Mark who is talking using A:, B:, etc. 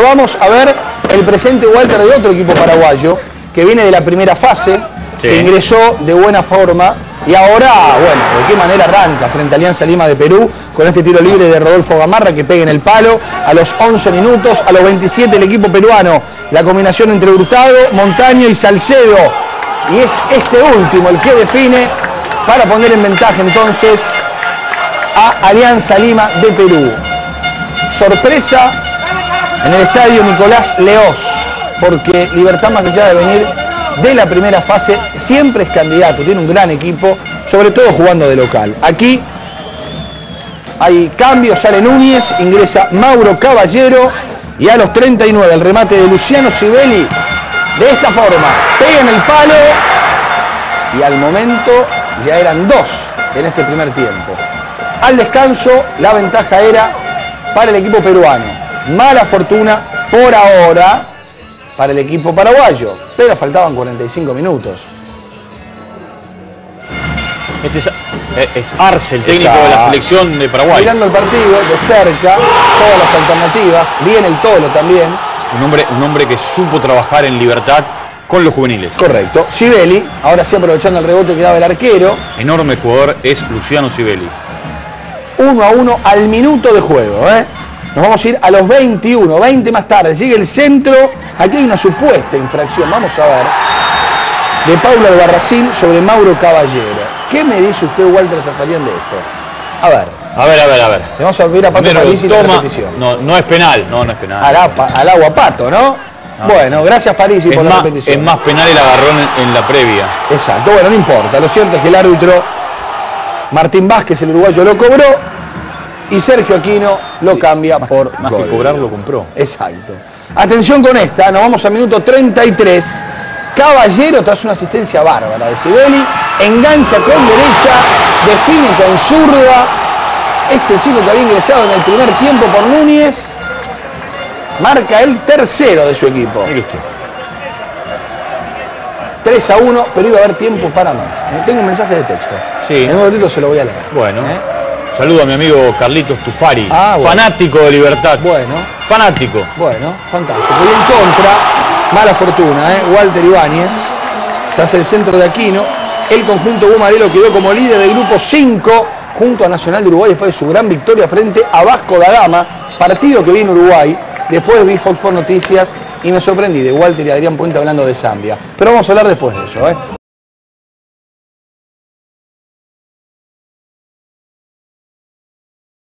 A: vamos a ver el presente, Walter, de otro equipo paraguayo que viene de la primera fase, que ingresó de buena forma y ahora, bueno, de qué manera arranca frente a Alianza Lima de Perú con este tiro libre de Rodolfo Gamarra que pega en el palo a los 11 minutos, a los 27 el equipo peruano, la combinación entre Hurtado, Montaño y Salcedo, y es este último el que define para poner en ventaja entonces a Alianza Lima de Perú. Sorpresa en el estadio Nicolás Leoz, porque Libertad, más allá de venir de la primera fase, siempre es candidato, tiene un gran equipo, sobre todo jugando de local. Aquí hay cambios, sale Núñez, ingresa Mauro Caballero y a los 39 el remate de Luciano Sibeli, de esta forma, pega en el palo y al momento ya eran 2 en este primer tiempo. Al descanso la ventaja era para el equipo peruano, mala fortuna por ahora para el equipo paraguayo, pero faltaban 45 minutos.
B: Este es Arce, el técnico de la selección de Paraguay.
A: Mirando el partido de cerca, todas las alternativas, viene el Tolo también.
B: Un hombre que supo trabajar en Libertad con los juveniles.
A: Correcto. Sibeli, ahora sí aprovechando el rebote que daba el arquero.
B: Enorme jugador es Luciano Sibeli.
A: 1-1 al minuto de juego, Nos vamos a ir a los 21, 20 más tarde. Sigue el centro. Aquí hay una supuesta infracción. Vamos a ver. De Paula Albarracín sobre Mauro Caballero. ¿Qué me dice usted, Walter Zafarian, de esto? A ver.
B: A ver.
A: Le vamos a ver a Pato Parisi la repetición.
B: No es penal. No es penal.
A: Al agua Pato, ¿no? Bueno, gracias Parisi por la repetición.
B: Es más penal el agarrón en la previa.
A: Exacto. Bueno, no importa. Lo cierto es que el árbitro Martín Vázquez, el uruguayo, lo cobró. Y Sergio Aquino lo cambia por
B: más
A: gol.
B: Que cobrar, lo compró.
A: Exacto. Atención con esta, nos vamos al minuto 33. Caballero, tras una asistencia bárbara de Sibeli, engancha con derecha, define con zurda. Este chico que había ingresado en el primer tiempo por Núñez, marca el tercero de su equipo. 3-1, pero iba a haber tiempo para más. Tengo un mensaje de texto.
B: Sí.
A: En un ratito se lo voy a leer.
B: Bueno. Saludo a mi amigo Carlitos Tufari,
A: bueno.
B: Fanático de Libertad.
A: Bueno.
B: Fanático.
A: Bueno, fantástico. Y en contra, mala fortuna, Walter Ibáñez, tras el centro de Aquino, el conjunto Bumarelo quedó como líder del grupo 5, junto a Nacional de Uruguay, después de su gran victoria frente a Vasco da Gama, partido que vi en Uruguay. Después vi Fox por Noticias y me sorprendí de Walter y Adrián Puente hablando de Zambia. Pero vamos a hablar después de eso,